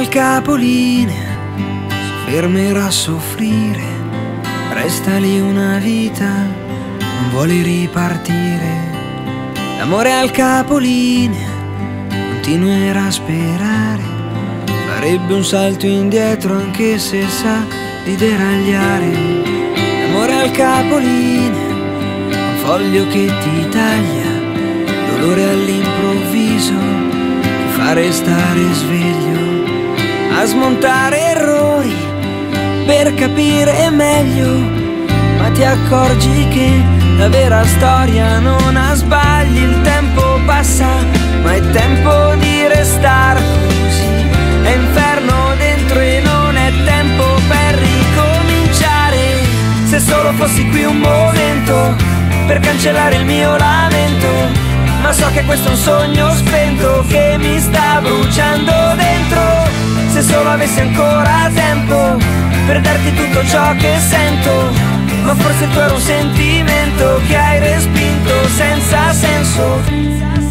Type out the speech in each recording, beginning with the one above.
al capolinea, si fermerà a soffrire, resta lì una vita, non vuole ripartire. L'amore al capolinea continuerà a sperare, farebbe un salto indietro anche se sa di deragliare. L'amore al capolinea, un foglio che ti taglia, dolore all'improvviso, ti fa restare sveglio, a smontare errori per capire meglio. Ma ti accorgi che la vera storia non ha sbagli, il tempo passa, ma è tempo di restar così. È inferno dentro e non è tempo per ricominciare. Se solo fossi qui un momento per cancellare il mio lamento, ma so che questo è un sogno spento che mi sta bruciando dentro. Se solo avessi ancora tempo per darti tutto ciò che sento, ma forse tu eri un sentimento che hai respinto senza senso.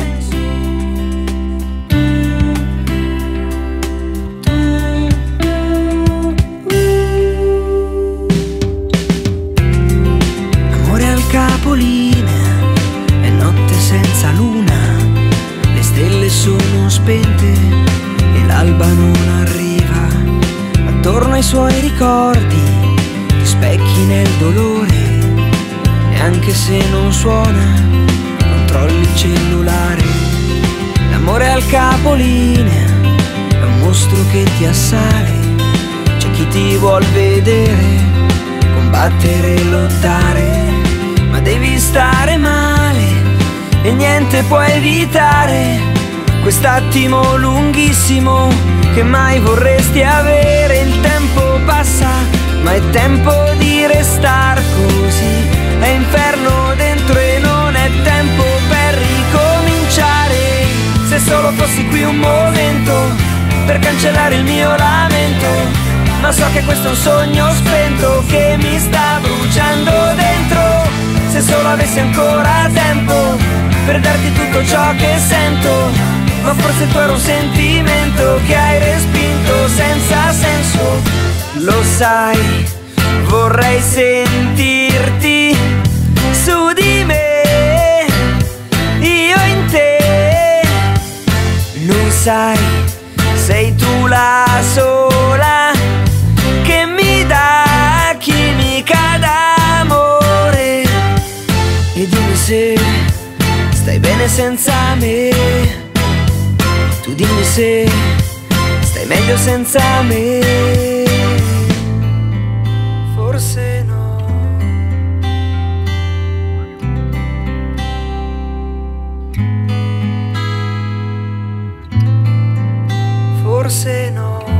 Amore al capolinea, è notte senza luna, le stelle sono spente e l'alba non arriva. Attorno ai suoi ricordi specchi nel dolore, e anche se non suona controlli il cellulare. L'amore al capolinea è un mostro che ti assale, c'è chi ti vuol vedere combattere e lottare, ma devi stare male e niente può evitare quest'attimo lunghissimo che mai vorresti avere. Il tempo passa, ma è tempo di restar così. È inferno dentro e non è tempo per ricominciare. Se solo fossi qui un momento per cancellare il mio lamento, ma so che questo è un sogno spento che mi sta bruciando dentro. Se solo avessi ancora tempo per darti tutto ciò che sento, ma forse tu eri un sentimento che hai respinto senza senso. Lo sai, vorrei sentirti su di me, io in te. Non sai, sei tu la sola che mi dà chimica d'amore. E dimmi se stai bene senza me, tu dimmi se stai meglio senza me. Forse no. Forse no.